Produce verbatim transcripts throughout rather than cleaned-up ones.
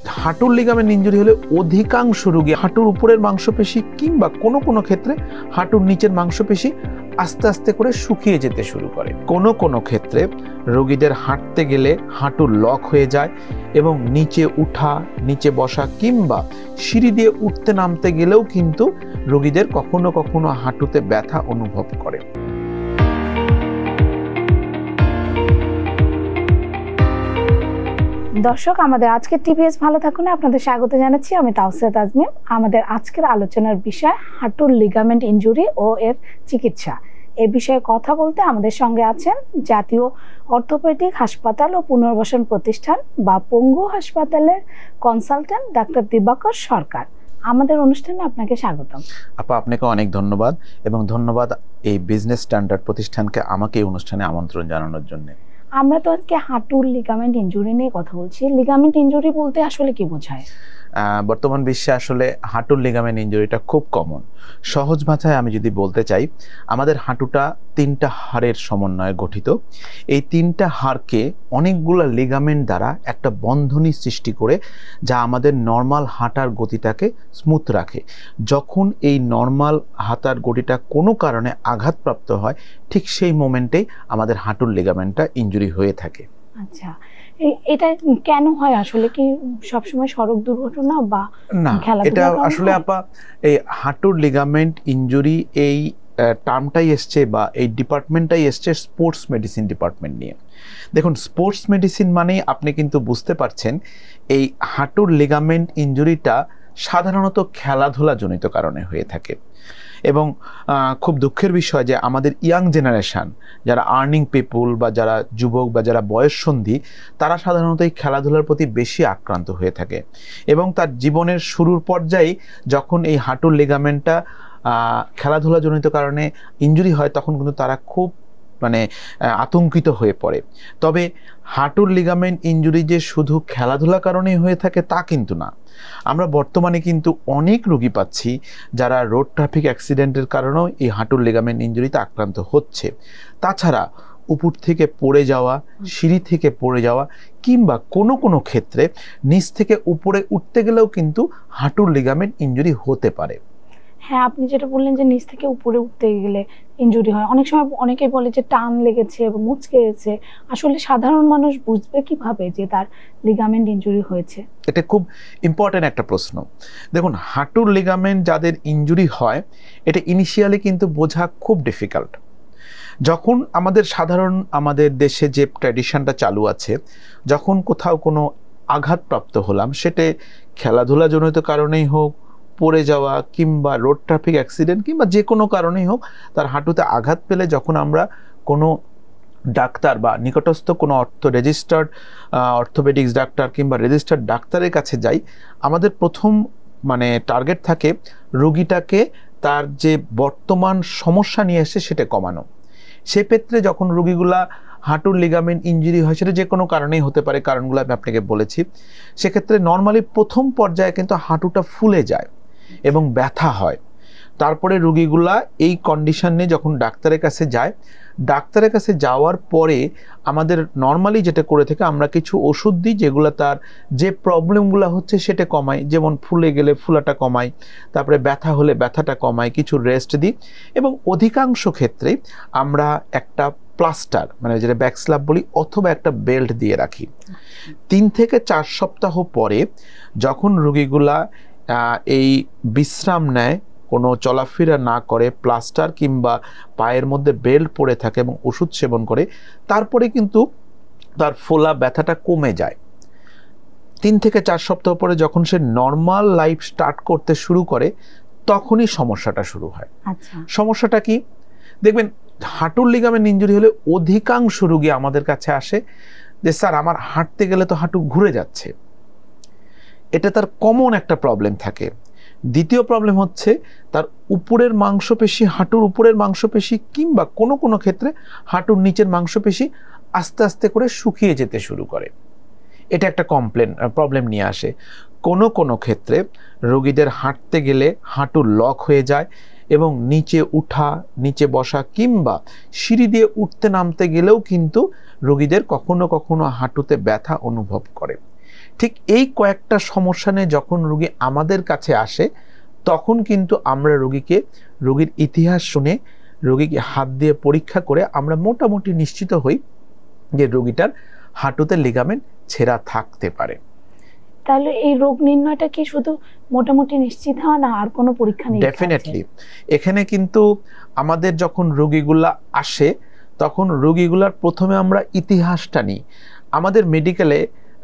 হাঁটুর ligament injury হলে অধিকাংশ রোগী হাঁটুর উপরের মাংসপেশি কিংবা কোনো কোনো ক্ষেত্রে হাঁটুর নিচের মাংসপেশি আস্তে আস্তে করে শুকিয়ে যেতে শুরু করে। কোনো কোনো ক্ষেত্রে রোগীদের হাঁটতে গেলে হাঁটু লক হয়ে যায় এবং নিচে উঠা, নিচে বসা কিংবা সিঁড়ি দিয়ে উঠতে নামতে গেলেও কিন্তু রোগীদের কখনো কখনো হাঁটুতে ব্যথা অনুভব করে। দর্শক, আমাদের আজকের টিভিএস ভালো থাকুন আপনাদের স্বাগত জানাচ্ছি। আমি তাওসিয়া তাজমিম। আমাদের আজকের আলোচনার বিষয় হাঁটুর লিগামেন্ট ইনজুরি ও এর চিকিৎসা। এই বিষয়ে কথা বলতে আমাদের সঙ্গে আছেন জাতীয় অর্থোপেডিক হাসপাতাল ও পুনর্বাসন প্রতিষ্ঠান বা পঙ্গু হাসপাতালের কনসালটেন্ট ডাক্তার দিবাকর সরকার। আমাদের অনুষ্ঠানে আপনাকে স্বাগতম। আপা, আপনাকে অনেক ধন্যবাদ এবং ধন্যবাদ এই বিজনেস স্ট্যান্ডার্ড প্রতিষ্ঠানকে আমাকে এই অনুষ্ঠানে আমন্ত্রণ জানানোর জন্য। আমরা তো আজকে হাঁটুর লিগামেন্ট ইনজুরি নিয়ে কথা বলছি। লিগামেন্ট ইনজুরি বলতে আসলে কি বোঝায়? বর্তমান বিশ্বে আসলে হাঁটুর লিগামেন্ট ইনজুরিটা খুব কমন। সহজ ভাষায় আমি যদি বলতে চাই, আমাদের হাঁটুটা তিনটা হাড়ের সমন্বয়ে গঠিত। এই তিনটা হাড়কে অনেকগুলো লিগামেন্ট দ্বারা একটা বন্ধনী সৃষ্টি করে, যা আমাদের নর্মাল হাঁটার গতিটাকে স্মুথ রাখে। যখন এই নর্মাল হাঁটার গতিটা কোনো কারণে আঘাতপ্রাপ্ত হয়, ঠিক সেই মোমেন্টেই আমাদের হাঁটুর লিগামেন্টটা ইনজুরি হয়ে থাকে। আচ্ছা, এটা কেন হয়? আসলে কি সবসময় সড়ক দুর্ঘটনা বা না, এটা আসলে আপা এই হাঁটুর লিগামেন্ট ইনজুরি এই টার্মটাই এসছে বা এই ডিপার্টমেন্টটাই এসছে স্পোর্টস মেডিসিন ডিপার্টমেন্ট নিয়ে। দেখুন, স্পোর্টস মেডিসিন মানে আপনি কিন্তু বুঝতে পারছেন এই হাঁটুর লিগামেন্ট ইনজুরিটা সাধারণত খেলাধুলা জনিত কারণে হয়ে থাকে। এবং খুব দুঃখের বিষয় যে আমাদের ইয়াং জেনারেশান, যারা আর্নিং পিপুল বা যারা যুবক বা যারা বয়ঃসন্ধি, তারা সাধারণত এই খেলাধুলার প্রতি বেশি আক্রান্ত হয়ে থাকে এবং তার জীবনের শুরুর পর্যায়ে যখন এই হাঁটুর লিগামেন্টটা খেলাধুলাজনিত কারণে ইনজুরি হয়, তখন কিন্তু তারা খুব মানে আতঙ্কিত হয়ে পড়ে। তবে হাঁটুর লিগামেন্ট ইনজুরি যে শুধু খেলাধুলা কারণেই হয়ে থাকে তা কিন্তু না। আমরা বর্তমানে কিন্তু অনেক রোগী পাচ্ছি যারা রোড ট্রাফিক অ্যাক্সিডেন্টের কারণেও এই হাঁটুর লিগামেন্ট ইনজুরিতে আক্রান্ত হচ্ছে। তাছাড়া উপর থেকে পড়ে যাওয়া, সিঁড়ি থেকে পড়ে যাওয়া কিংবা কোনো কোনো ক্ষেত্রে নিচ থেকে উপরে উঠতে গেলেও কিন্তু হাঁটুর লিগামেন্ট ইনজুরি হতে পারে। হ্যাঁ, আপনি যেটা বললেন যে নিচ থেকে উপরে উঠতে গেলে ইনজুরি হয়, অনেক সময় অনেকেই বলে যে টান লেগেছে বা মুচকে গেছে। আসলে সাধারণ মানুষ বুঝবে কিভাবে যে তার লিগামেন্ট ইনজুরি হয়েছে? এটা খুব ইম্পর্টেন্ট একটা প্রশ্ন। দেখুন, হাঁটুর লিগামেন্ট যাদের ইনজুরি হয়, এটা ইনিশিয়ালি কিন্তু বোঝা খুব ডিফিকাল্ট। যখন আমাদের সাধারণ আমাদের দেশে যে ট্র্যাডিশনটা চালু আছে, যখন কোথাও কোনো আঘাতপ্রাপ্ত হলাম, সেটা খেলাধুলাজনিত কারণেই হোক, পড়ে যাওয়া কিংবা রোড ট্রাফিক অ্যাক্সিডেন্ট কিংবা যে কোনো কারণেই হোক, তার হাঁটুতে আঘাত পেলে যখন আমরা কোনো ডাক্তার বা নিকটস্থ কোনো অর্থ রেজিস্টার্ড অর্থোপেডিক্স ডাক্তার কিংবা রেজিস্টার্ড ডাক্তারের কাছে যাই, আমাদের প্রথম মানে টার্গেট থাকে রোগীটাকে তার যে বর্তমান সমস্যা নিয়ে এসে সেটা কমানো। সেক্ষেত্রে যখন রোগীগুলা হাঁটুর লিগামেন্ট ইনজুরি হয়, সেটা যে কোনো কারণেই হতে পারে, কারণগুলো আমি আপনাকে বলেছি। সেক্ষেত্রে নর্মালি প্রথম পর্যায়ে কিন্তু হাঁটুটা ফুলে যায় এবং ব্যথা হয়। তারপরে রোগীগুলা এই কন্ডিশনে যখন ডাক্তারের কাছে যায়, ডাক্তারের কাছে যাওয়ার পরে আমাদের নর্মালি যেটা করে থাকে, আমরা কিছু ওষুধ দিই যেগুলো তার যে প্রবলেমগুলো হচ্ছে সেটা কমায়। যেমন ফুলে গেলে ফুলাটা কমায়, তারপরে ব্যথা হলে ব্যথাটা কমায়, কিছু রেস্ট দিই এবং অধিকাংশ ক্ষেত্রে আমরা একটা প্লাস্টার মানে যেটা ব্যাকস্ল্যাব বলি অথবা একটা বেল্ট দিয়ে রাখি। তিন থেকে চার সপ্তাহ পরে যখন রোগীগুলা এই বিশ্রাম নেয়, কোনো চলাফেরা না করে, প্লাস্টার কিংবা পায়ের মধ্যে বেল্ট পরে থাকে এবং ওষুধ সেবন করে, তারপরে কিন্তু তার ফোলা ব্যথাটা কমে যায়। তিন থেকে চার সপ্তাহ পরে যখন সে নর্মাল লাইফ স্টার্ট করতে শুরু করে, তখনই সমস্যাটা শুরু হয়। আচ্ছা, সমস্যাটা কি? দেখবেন, হাঁটুর লিগামেন্ট ইনজুরি হলে অধিকাংশ রোগী আমাদের কাছে আসে যে স্যার, আমার হাঁটতে গেলে তো হাঁটু ঘুরে যাচ্ছে। এটা তার কমন একটা প্রবলেম থাকে। দ্বিতীয় প্রবলেম হচ্ছে তার উপরের মাংসপেশি, হাঁটুর উপরের মাংসপেশি কিংবা কোনো কোনো ক্ষেত্রে হাঁটুর নিচের মাংসপেশি আস্তে আস্তে করে শুকিয়ে যেতে শুরু করে। এটা একটা কমপ্লেন প্রবলেম নিয়ে আসে। কোনো কোনো ক্ষেত্রে রোগীদের হাঁটতে গেলে হাঁটু লক হয়ে যায় এবং নিচে উঠা, নিচে বসা কিংবা সিঁড়ি দিয়ে উঠতে নামতে গেলেও কিন্তু রোগীদের কখনো কখনো হাঁটুতে ব্যথা অনুভব করে। ঠিক এই কয়েকটা সমস্যা নিয়ে যখন রোগী আমাদের কাছে আসে তখন কিন্তু আমরা রোগীকে রোগীর ইতিহাস শুনে রোগীকে হাত দিয়ে পরীক্ষা করে আমরা মোটামুটি নিশ্চিত হই যে রোগীটার হাঁটুতে লিগামেন্ট ছেঁড়া থাকতে পারে। তাহলে এই রোগ নির্ণয়টা কি শুধু মোটামুটি নিশ্চিত হওয়া না, আর কোনো পরীক্ষা নেই? ডেফিনেটলি। এখানে কিন্তু আমাদের যখন রোগীগুলা আসে তখন রোগীগুলার প্রথমে আমরা ইতিহাসটা নিই। আমাদের মেডিকেলে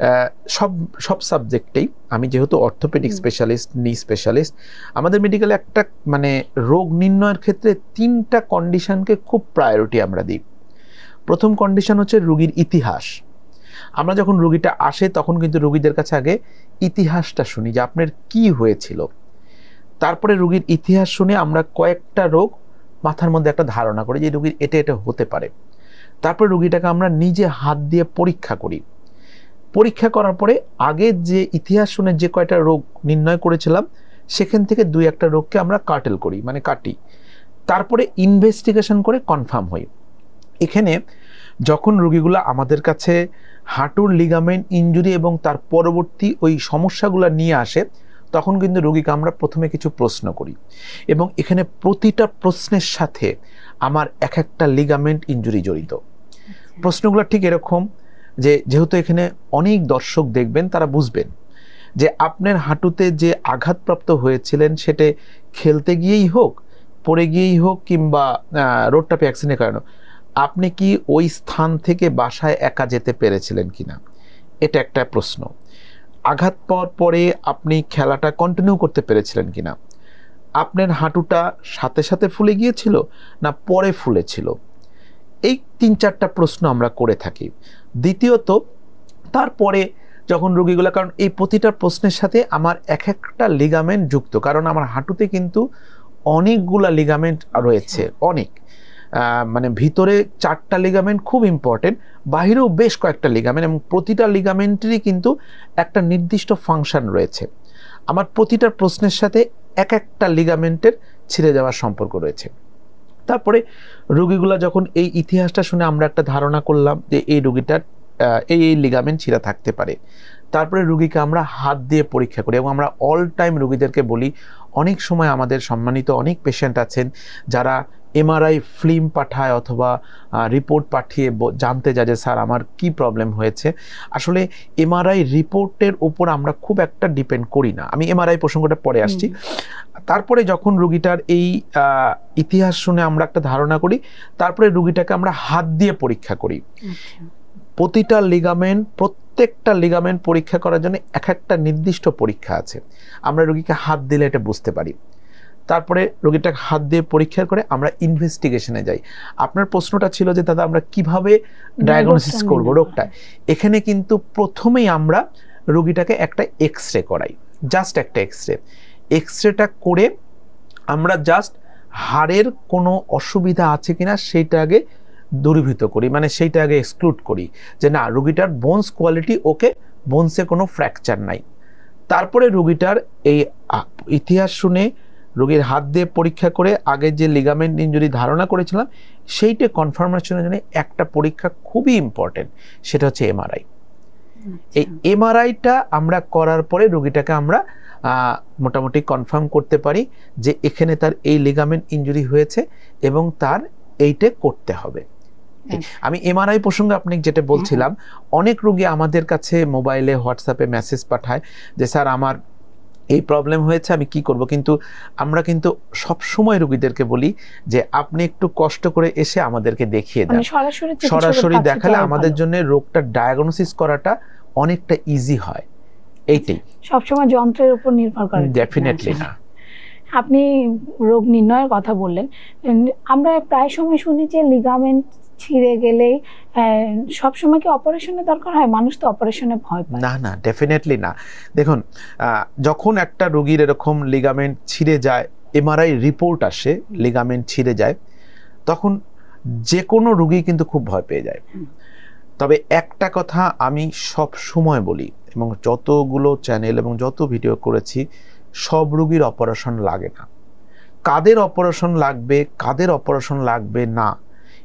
সব সব সাবজেক্টেই, আমি যেহেতু অর্থোপেডিক স্পেশালিস্ট, নি স্পেশালিস্ট, আমাদের মেডিকেলে একটা মানে রোগ নির্ণয়ের ক্ষেত্রে তিনটা কন্ডিশনকে খুব প্রায়োরিটি আমরা দিই। প্রথম কন্ডিশন হচ্ছে রোগীর ইতিহাস। আমরা যখন রোগীটা আসে তখন কিন্তু রোগীদের কাছে আগে ইতিহাসটা শুনি যে আপনার কি হয়েছিল। তারপরে রোগীর ইতিহাস শুনে আমরা কয়েকটা রোগ মাথার মধ্যে একটা ধারণা করি যে রোগীর এটা এটা হতে পারে। তারপরে রোগীটাকে আমরা নিজে হাত দিয়ে পরীক্ষা করি। পরীক্ষা করার পরে আগে যে ইতিহাস শুনে যে কয়টা রোগ নির্ণয় করেছিলাম সেখান থেকে দুই একটা রোগকে আমরা কাটেল করি, মানে কাটি। তারপরে ইনভেস্টিগেশন করে কনফার্ম হই। এখানে যখন রোগীগুলো আমাদের কাছে হাঁটুর লিগামেন্ট ইনজুরি এবং তার পরবর্তী ওই সমস্যাগুলো নিয়ে আসে তখন কিন্তু রোগীকে আমরা প্রথমে কিছু প্রশ্ন করি এবং এখানে প্রতিটা প্রশ্নের সাথে আমার এক একটা লিগামেন্ট ইনজুরি জড়িত। প্রশ্নগুলো ঠিক এরকম যে, যেহেতু এখানে অনেক দর্শক দেখবেন, তারা বুঝবেন যে আপনার হাঁটুতে যে আঘাতপ্রাপ্ত হয়েছিলেন সেটা খেলতে গিয়েই হোক, পড়ে গিয়েই হোক, কিংবা রোড ট্রাফিক অ্যাক্সিডেন্টের কারণে, আপনি কি ওই স্থান থেকে বাসায় একা যেতে পেরেছিলেন কিনা, এটা একটা প্রশ্ন। আঘাত পাওয়ার পরে আপনি খেলাটা কন্টিনিউ করতে পেরেছিলেন কিনা, আপনার হাঁটুটা সাথে সাথে ফুলে গিয়েছিল না পরে ফুলেছিল, এই তিন চারটা প্রশ্ন আমরা করে থাকি। দ্বিতীয়ত, তারপরে যখন রোগীগুলো, কারণ এই প্রতিটা প্রশ্নের সাথে আমার এক একটা লিগামেন্ট যুক্ত, কারণ আমার হাঁটুতে কিন্তু অনেকগুলা লিগামেন্ট রয়েছে, অনেক, মানে ভিতরে চারটা লিগামেন্ট খুব ইম্পর্টেন্ট, বাহিরেও বেশ কয়েকটা লিগামেন্ট, এবং প্রতিটা লিগামেন্টেরই কিন্তু একটা নির্দিষ্ট ফাংশন রয়েছে। আমার প্রতিটা প্রশ্নের সাথে এক একটা লিগামেন্টের ছিঁড়ে যাওয়ার সম্পর্ক রয়েছে। তারপরে রোগীগুলা যখন এই ইতিহাসটা শুনে আমরা একটা ধারণা করলাম যে এই রোগীটার এই এই লিগামেন্ট ছিঁড়া থাকতে পারে, তারপরে রোগীকে আমরা হাত দিয়ে পরীক্ষা করি। এবং আমরা অল টাইম রোগীদেরকে বলি, অনেক সময় আমাদের সম্মানিত অনেক পেশেন্ট আছেন যারা এমআরআই ফিল্ম পাঠায় অথবা রিপোর্ট পাঠিয়ে জানতে যায় যে স্যার আমার কি প্রবলেম হয়েছে। আসলে এমআরআই রিপোর্টের উপর আমরা খুব একটা ডিপেন্ড করি না, আমি এমআরআই প্রসঙ্গটা পরে আসছি। তারপরে যখন রোগীটার এই ইতিহাস শুনে আমরা একটা ধারণা করি, তারপরে রোগীটাকে আমরা হাত দিয়ে পরীক্ষা করি। প্রতিটা লিগামেন্ট, প্রত্যেকটা লিগামেন্ট পরীক্ষা করার জন্য এক একটা নির্দিষ্ট পরীক্ষা আছে, আমরা রোগীকে হাত দিলে এটা বুঝতে পারি। তারপরে রোগীটাকে হাত দিয়ে পরীক্ষা করে আমরা ইনভেস্টিগেশনে যাই। আপনার প্রশ্নটা ছিল যে দাদা আমরা কিভাবে ডায়াগনোসিস করব রোগটা। এখানে কিন্তু প্রথমেই আমরা রোগীটাকে একটা এক্স রে করাই, জাস্ট একটা এক্স রে। এক্স রেটা করে আমরা জাস্ট হাড়ের কোনো অসুবিধা আছে কিনা সেইটা আগে দূরীভূত করি, মানে সেইটা আগে এক্সক্লুড করি যে না রোগীটার বোনস কোয়ালিটি ওকে, বোনসে কোনো ফ্র্যাকচার নাই। তারপরে রোগীটার এই ইতিহাস শুনে রোগীর হাত দিয়ে পরীক্ষা করে আগে যে লিগামেন্ট ইনজুরি ধারণা করেছিলাম সেইটা কনফার্মেশনের জন্য একটা পরীক্ষা খুবই ইম্পর্টেন্ট, সেটা হচ্ছে এমআরআই। এই এমআরআইটা আমরা করার পরে রোগীটাকে আমরা মোটামুটি কনফার্ম করতে পারি যে এখানে তার এই লিগামেন্ট ইনজুরি হয়েছে এবং তার এইটা করতে হবে। আমি এমআরআই প্রসঙ্গে আপনি যেটা বলছিলাম, অনেক রোগী আমাদের কাছে মোবাইলে হোয়াটসঅ্যাপে মেসেজ পাঠায় যে স্যার আমার এই প্রবলেম হয়েছে, আমি কি করব। কিন্তু আমরা কিন্তু সব সময় রোগীদেরকে বলি যে আপনি একটু কষ্ট করে এসে আমাদেরকে দেখিয়ে দেন, সরাসরি দেখালে আমাদের জন্য রোগটা ডায়াগনোসিস করাটা অনেকটা ইজি হয়। এইটাই, সবসময় যন্ত্রের উপর নির্ভর করে ডেফিনেটলি না। আপনি রোগ নির্ণয়ের কথা বললেন, আমরা প্রায় সময় শুনি যে লিগামেন্ট ছিঁড়ে গেলেই সবসময় কি অপারেশনের দরকার হয়? মানুষ তো অপারেশনে ভয় পায়। না না, ডেফিনেটলি না। দেখুন, যখন একটা রোগীর এরকম লিগামেন্ট ছিঁড়ে যায়, এমআরআই রিপোর্ট আসে লিগামেন্ট ছিঁড়ে যায়, তখন যে কোনো রোগী কিন্তু খুব ভয় পেয়ে যায়। তবে একটা কথা আমি সব সময় বলি, এবং যতগুলো চ্যানেল এবং যত ভিডিও করেছি, সব রোগীর অপারেশন লাগে না। কাদের অপারেশন লাগবে, কাদের অপারেশন লাগবে না,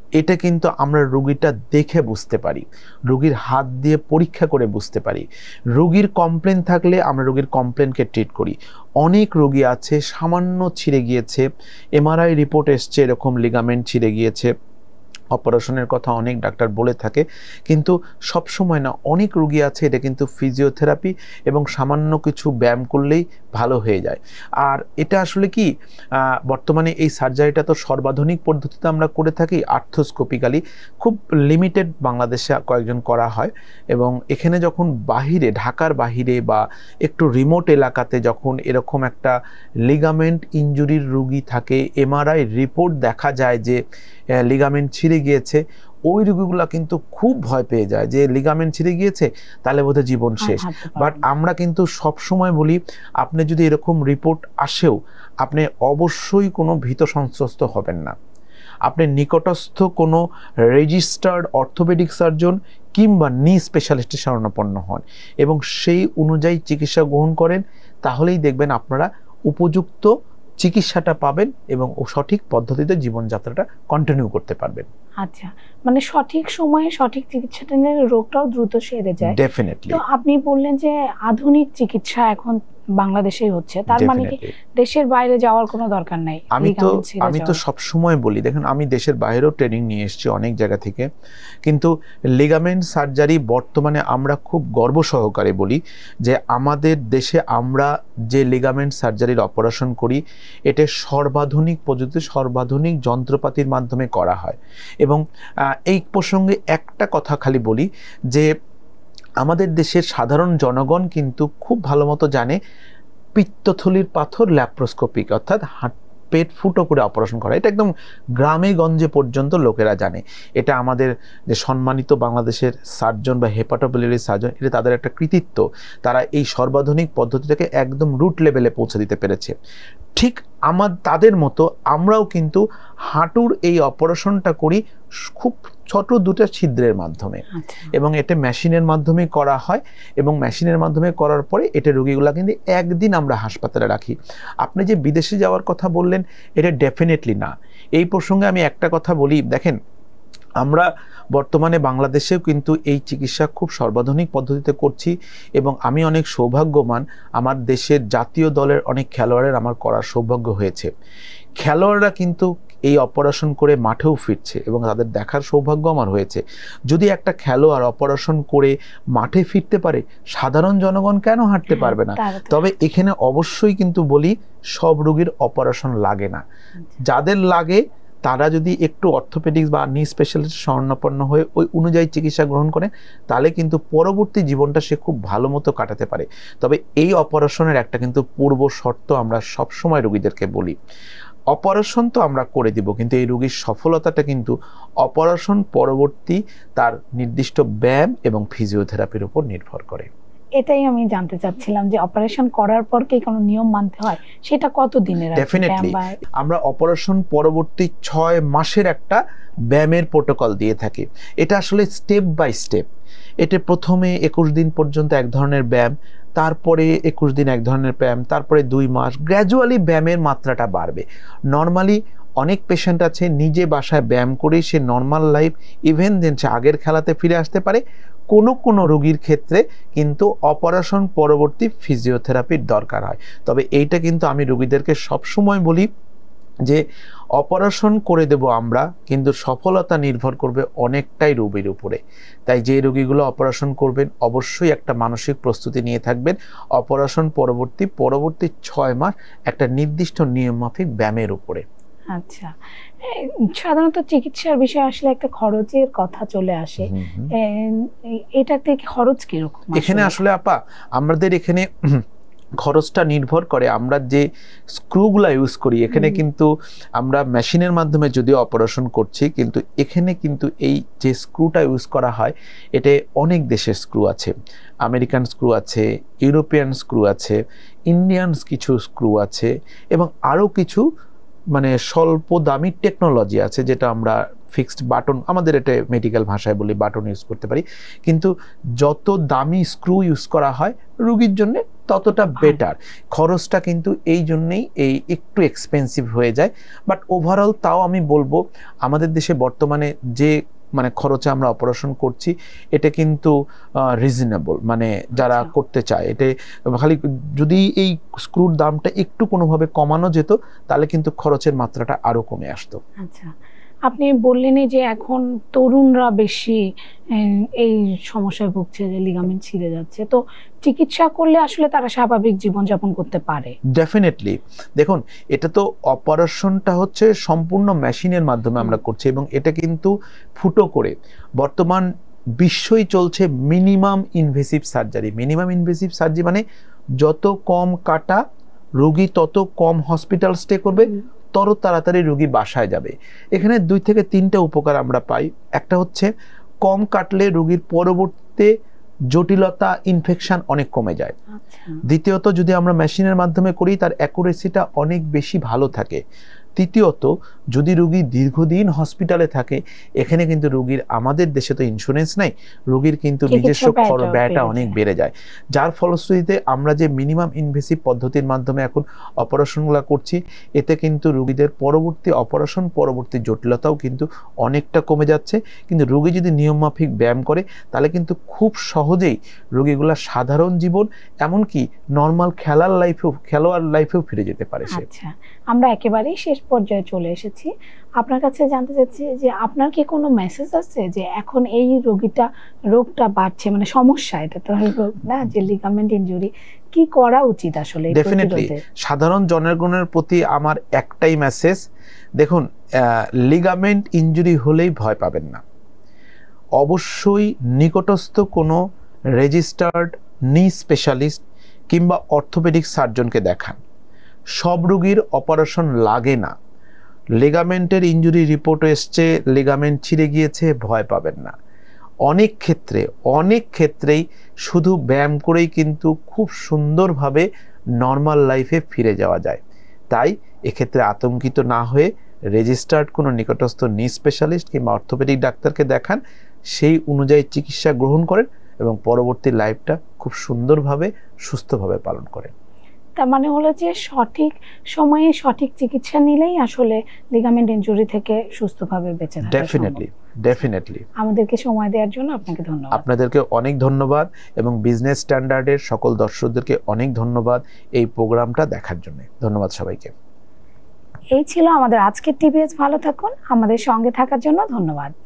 এটা কিন্তু আমরা রোগীটা দেখে বুঝতে পারি, রোগীর হাত দিয়ে পরীক্ষা করে বুঝতে পারি। রোগীর কমপ্লেন থাকলে আমরা রোগীর কমপ্লেনকে ট্রিট করি। অনেক রোগী আছে সামান্য ছিঁড়ে গিয়েছে, এমআরআই রিপোর্ট এসছে এরকম লিগামেন্ট ছিঁড়ে গিয়েছে, অপারেশনের কথা অনেক ডাক্তার বলে থাকে, কিন্তু সব সময় না। অনেক রোগী আছে এটা কিন্তু ফিজিওথেরাপি এবং সামান্য কিছু ব্যায়াম করলেই ভালো হয়ে যায়। আর এটা আসলে কি বর্তমানে এই সার্জারিটা তো সর্বাধুনিক পদ্ধতিতে আমরা করে থাকি, আর্থ্রোস্কোপিক্যালি, খুব লিমিটেড বাংলাদেশে কয়েকজন করা হয়। এবং এখানে যখন বাহিরে, ঢাকার বাহিরে বা একটু রিমোট এলাকাতে যখন এরকম একটা লিগামেন্ট ইনজুরির রোগী থাকে, এমআরআই রিপোর্ট দেখা যায় যে লিগামেন্ট ছিঁড়ে গিয়েছে, ওই রোগীগুলো কিন্তু খুব ভয় পেয়ে যায় যে লিগামেন্ট ছিঁড়ে গিয়েছে তাহলে বোধহয় জীবন শেষ। বাট আমরা কিন্তু সব সময় বলি, আপনি যদি এরকম রিপোর্ট আসেও আপনি অবশ্যই কোনো ভীত সন্ত্রস্ত হবেন না। আপনি নিকটস্থ কোনো রেজিস্টার্ড অর্থোপেডিক সার্জন কিংবা নি স্পেশালিস্টের শরণাপন্ন হন এবং সেই অনুযায়ী চিকিৎসা গ্রহণ করেন, তাহলেই দেখবেন আপনারা উপযুক্ত চিকিৎসাটা পাবেন এবং সঠিক পদ্ধতিতে জীবনযাত্রাটা কন্টিনিউ করতে পারবেন। আচ্ছা, মানে সঠিক সময়ে সঠিক চিকিৎসাটা নিলে রোগটাও দ্রুত সেরে যায়। ডেফিনেটলি। তো আপনি বললেন যে আধুনিক চিকিৎসা এখন বাংলাদেশেই হচ্ছে, তার মানে কি দেশের বাইরে যাওয়ার কোনো দরকার নাই? আমি তো আমি তো সব সময় বলি, দেখুন আমি দেশের বাইরেও ট্রেনিং নিয়ে এসেছি অনেক জায়গা থেকে, কিন্তু লিগামেন্ট সার্জারি বর্তমানে আমরা খুব গর্ব সহকারে বলি যে আমাদের দেশে আমরা যে লিগামেন্ট সার্জারির অপারেশন করি এটা সর্বাধুনিক পদ্ধতি, সর্বাধুনিক যন্ত্রপাতির মাধ্যমে করা হয়। এবং এই প্রসঙ্গে একটা কথা খালি বলি যে আমাদের দেশের সাধারণ জনগণ কিন্তু খুব ভালো মতো জানে পিত্তথলির পাথর ল্যাপ্রোস্কোপিক, অর্থাৎ পেট ফুটো করে অপারেশন করা। এটা একদম গ্রামে গঞ্জে পর্যন্ত লোকেরা জানে। এটা আমাদের যে সম্মানিত বাংলাদেশের সার্জন বা হেপাটোবিলিয়ারি সার্জন, এটা তাদের একটা কৃতিত্ব। তারা এই সর্বাধুনিক পদ্ধতিটাকে একদম রুট লেভেলে পৌঁছে দিতে পেরেছে। ঠিক আমার তাদের মতো আমরাও কিন্তু হাঁটুর এই অপারেশনটা করি খুব ছোট দুটা ছিদ্রের মাধ্যমে, এবং এটা মেশিনের মাধ্যমে করা হয়। এবং মেশিনের মাধ্যমে করার পরে এটা রোগীগুলা কিন্তু একদিন আমরা হাসপাতালে রাখি। আপনি যে বিদেশে যাওয়ার কথা বললেন, এটা ডেফিনেটলি না। এই প্রসঙ্গে আমি একটা কথা বলি, দেখেন আমরা বর্তমানে বাংলাদেশেও কিন্তু এই চিকিৎসা খুব সর্বাধুনিক পদ্ধতিতে করছি এবং আমি অনেক সৌভাগ্যবান, আমার দেশের জাতীয় দলের অনেক খেলোয়াড়ের আমার করার সৌভাগ্য হয়েছে। খেলোয়াড়রা কিন্তু এই অপারেশন করে মাঠেও ফিরছে এবং তাদের দেখার সৌভাগ্য আমার হয়েছে। যদি একটা খেলোয়াড় অপারেশন করে মাঠে ফিরতে পারে, সাধারণ জনগণ কেন হাঁটতে পারবে না? তবে এখানে অবশ্যই কিন্তু বলি, সব রোগীর অপারেশন লাগে না। যাদের লাগে তারা যদি একটু অর্থোপেডিক্স বা নি স্পেশালিস্ট শরণাপন্ন হয়ে ওই অনুযায়ী চিকিৎসা গ্রহণ করেন, তাহলে কিন্তু পরবর্তী জীবনটা সে খুব ভালো মতো কাটাতে পারে। তবে এই অপারেশনের একটা কিন্তু পূর্ব শর্ত আমরা সবসময় রোগীদেরকে বলি, অপারেশন তো আমরা করে দিব, কিন্তু এই রোগীর সফলতাটা কিন্তু অপারেশন পরবর্তী তার নির্দিষ্ট ব্যায়াম এবং ফিজিওথেরাপির উপর নির্ভর করে। এটাই আমি জানতে চাচ্ছিলাম যে অপারেশন করার পর কি কোনো নিয়ম মানতে হয়, সেটা কত দিনের? ডেফিনেটলি আমরা অপারেশন পরবর্তী ছয় মাসের একটা ব্যায়ামের প্রোটোকল দিয়ে থাকি। এটা আসলে স্টেপ বাই স্টেপ। এটা প্রথমে একুশ দিন পর্যন্ত এক ধরনের ব্যায়াম, তারপরে একুশ দিন এক ধরনের ব্যায়াম, তারপরে দুই মাস গ্র্যাজুয়ালি ব্যায়ামের মাত্রাটা বাড়বে। নর্মালি অনেক পেশেন্ট আছে নিজে বাসায় ব্যায়াম করে সে নর্মাল লাইফ ইভেন দেন সে আগের খেলাতে ফিরে আসতে পারে। কোনো কোনো রোগীর ক্ষেত্রে কিন্তু অপারেশন পরবর্তী ফিজিওথেরাপির দরকার হয়। তবে এইটা কিন্তু আমি রোগীদেরকে সবসময় বলি যে অপারেশন করে দেব আমরা, কিন্তু সফলতা নির্ভর করবে অনেকটাই রোগীর উপরে। তাই যে রোগীগুলো অপারেশন করবেন অবশ্যই একটা মানসিক প্রস্তুতি নিয়ে থাকবেন অপারেশন পরবর্তী পরবর্তী ছয় মাস একটা নির্দিষ্ট নিয়মমাফিক ব্যায়ামের উপরে। আচ্ছা, সাধারণত চিকিৎসার বিষয়ে আসলে একটা খরচের কথা চলে আসে, এটাতে খরচ কিরকম? এখানে আসলে আপা আমাদের এখানে খরচটা নির্ভর করে আমরা যে স্ক্রুগুলা ইউজ করি। এখানে কিন্তু আমরা মেশিনের মাধ্যমে যদিও অপারেশন করছি, কিন্তু এখানে কিন্তু এই যে স্ক্রুটা ইউজ করা হয় এটা অনেক দেশের স্ক্রু আছে, আমেরিকান স্ক্রু আছে, ইউরোপিয়ান স্ক্রু আছে, ইন্ডিয়ান কিছু স্ক্রু আছে এবং আরও কিছু মানে স্বল্প দামি টেকনোলজি আছে যেটা আমরা ফিক্সড বাটন, আমাদের এটা মেডিকেল ভাষায় বলি বাটন ইউজ করতে পারি। কিন্তু যত দামি স্ক্রু ইউজ করা হয় রোগীর জন্য ততটা বেটার। খরচটা কিন্তু এই জন্যেই এই একটু এক্সপেন্সিভ হয়ে যায়, বাট ওভারঅল তাও আমি বলবো আমাদের দেশে বর্তমানে যে মানে খরচে আমরা অপারেশন করছি এটা কিন্তু রিজনেবল, মানে যারা করতে চায় এটা খালি যদি এই স্ক্রুর দামটা একটু কোনোভাবে কমানো যেত তাহলে কিন্তু খরচের মাত্রাটা আরো কমে আসতো। আচ্ছা, আপনি বললেনই যে এখন তরুণরা বেশি এই সমস্যায় ভুগছে যে লিগামেন্ট ছিঁড়ে যাচ্ছে, তো চিকিৎসা করলে আসলে তারা স্বাভাবিক জীবনযাপন করতে পারে? ডেফিনেটলি। দেখুন, এটা তো অপারেশনটা হচ্ছে সম্পূর্ণ মেশিনের মাধ্যমে আমরা করছি এবং এটা কিন্তু ফুটো করে বর্তমান বিশ্বই চলছে minimum invasive surgery. Minimum invasive surgery মানে যত কম কাটা রোগী তত কম হসপিটাল স্টে করবে, তত তাড়াতাড়ি রোগী বাসায় যাবে। এখানে দুই থেকে তিনটা উপকার আমরা পাই। একটা হচ্ছে কম কাটলে রোগীর পরবর্তীতে জটিলতা ইনফেকশন অনেক কমে যায়। দ্বিতীয়ত যদি আমরা মেশিনের মাধ্যমে করি তার অ্যাকুরেসিটা অনেক বেশি ভালো থাকে। তৃতীয়ত যদি রোগী দীর্ঘদিন হসপিটালে থাকে, এখানে কিন্তু রোগীর, আমাদের দেশে তো ইন্স্যুরেন্স নাই, রোগীর কিন্তু নিজস্ব খরচ ব্যয়টা অনেক বেড়ে যায়, যার ফলশ্রুতিতে আমরা যে মিনিমাম ইনভেসিভ পদ্ধতির মাধ্যমে এখন অপারেশনগুলো করছি এতে কিন্তু রোগীদের পরবর্তী অপারেশন পরবর্তী জটিলতাও কিন্তু অনেকটা কমে যাচ্ছে। কিন্তু রোগী যদি নিয়মমাফিক ব্যায়াম করে তাহলে কিন্তু খুব সহজেই রোগীগুলা সাধারণ জীবন এমনকি নর্মাল খেলার লাইফেও খেলোয়াড় লাইফেও ফিরে যেতে পারে সে। আচ্ছা, আমরা একেবারেই শেষ পর্যায়ে চলে এসেছি। আপনার কাছে জানতে চাচ্ছি যে আপনার কি কোনো মেসেজ আছে যে এখন এই রোগীটা রোগটা বাড়ছে, মানে সমস্যা, এটা তো রোগ না, যে লিগামেন্ট ইনজুরি, কি করা উচিত আসলে? ডেফিনেটলি সাধারণ জনগণের প্রতি আমার একটাই মেসেজ, দেখুন লিগামেন্ট ইনজুরি হলেই ভয় পাবেন না, অবশ্যই নিকটস্থ কোনো রেজিস্টার্ড নি স্পেশালিস্ট কিংবা অর্থোপেডিক সার্জনকে দেখান। সব রোগীর অপারেশন লাগে না। লিগামেন্টের ইনজুরি রিপোর্ট এসছে, লিগামেন্ট ছিঁড়ে গিয়েছে, ভয় পাবেন না। অনেক ক্ষেত্রে অনেক ক্ষেত্রেই শুধু ব্যায়াম করেই কিন্তু খুব সুন্দরভাবে নর্মাল লাইফে ফিরে যাওয়া যায়। তাই এক্ষেত্রে আতঙ্কিত না হয়ে রেজিস্টার্ড কোনো নিকটস্থ নি স্পেশালিস্ট কিংবা অর্থোপেডিক ডাক্তারকে দেখান, সেই অনুযায়ী চিকিৎসা গ্রহণ করেন এবং পরবর্তী লাইফটা খুব সুন্দরভাবে সুস্থভাবে পালন করেন। তার মানে হলো যে সঠিক সময়ে সঠিক চিকিৎসা নিলেই আসলে লিগামেন্ট ইনজুরি থেকে সুস্থভাবে বেঁচে থাকা সম্ভব। Definitely definitely. আমাদেরকে সময় দেওয়ার জন্য আপনাকে ধন্যবাদ। আপনাদেরকে অনেক ধন্যবাদ এবং বিজনেস স্ট্যান্ডার্ডের সকল দর্শকদেরকে অনেক ধন্যবাদ এই প্রোগ্রামটা দেখার জন্য। ধন্যবাদ সবাইকে। এই ছিল আমাদের আজকের টিভিএস। ভালো থাকুন, আমাদের সঙ্গে থাকার জন্য ধন্যবাদ।